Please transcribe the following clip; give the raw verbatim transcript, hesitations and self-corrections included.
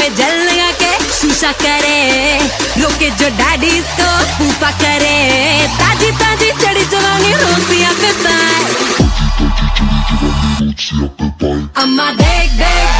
में जल लगा के शीशा करे, रोके जो डैडी को फूफा करे। ताजी ताजी चढ़ी जवानी रोटियां पे पाए, अम्मा देख देख